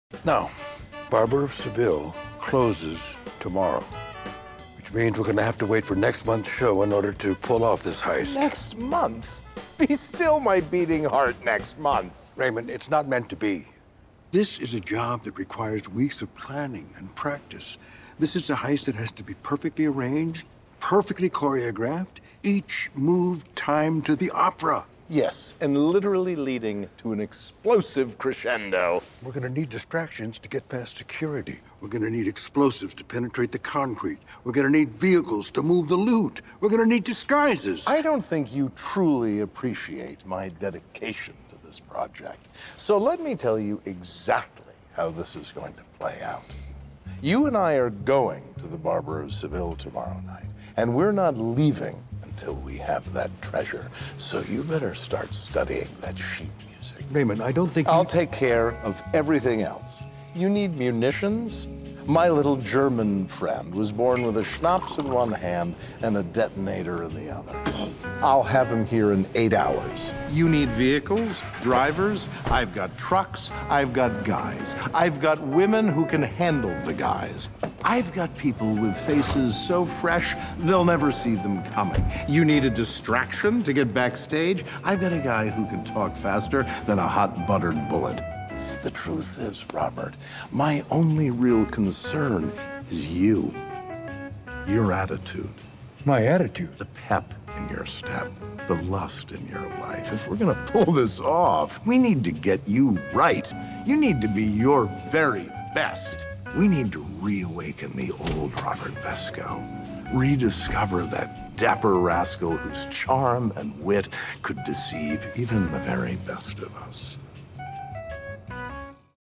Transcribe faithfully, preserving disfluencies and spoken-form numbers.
Now, Barber of Seville closes tomorrow, which means we're gonna have to wait for next month's show in order to pull off this heist. Next month? Be still my beating heart next month. Raymond, it's not meant to be. This is a job that requires weeks of planning and practice. This is a heist that has to be perfectly arranged, perfectly choreographed, each move timed to the opera. Yes, and literally leading to an explosive crescendo. We're gonna need distractions to get past security. We're gonna need explosives to penetrate the concrete. We're gonna need vehicles to move the loot. We're gonna need disguises. I don't think you truly appreciate my dedication to this project. So let me tell you exactly how this is going to play out. You and I are going to the Barber of Seville tomorrow night, and we're not leaving until we have that treasure. So you better start studying that sheet music. Raymond, I don't think I'll you... take care of everything else. You need munitions? My little German friend was born with a schnapps in one hand and a detonator in the other. I'll have him here in eight hours. You need vehicles, drivers, I've got trucks, I've got guys. I've got women who can handle the guys. I've got people with faces so fresh, they'll never see them coming. You need a distraction to get backstage? I've got a guy who can talk faster than a hot buttered bullet. The truth is, Robert, my only real concern is you. Your attitude. My attitude? The pep in your step, the lust in your life. If we're gonna pull this off, we need to get you right. You need to be your very best. We need to reawaken the old Robert Vesco. Rediscover that dapper rascal whose charm and wit could deceive even the very best of us.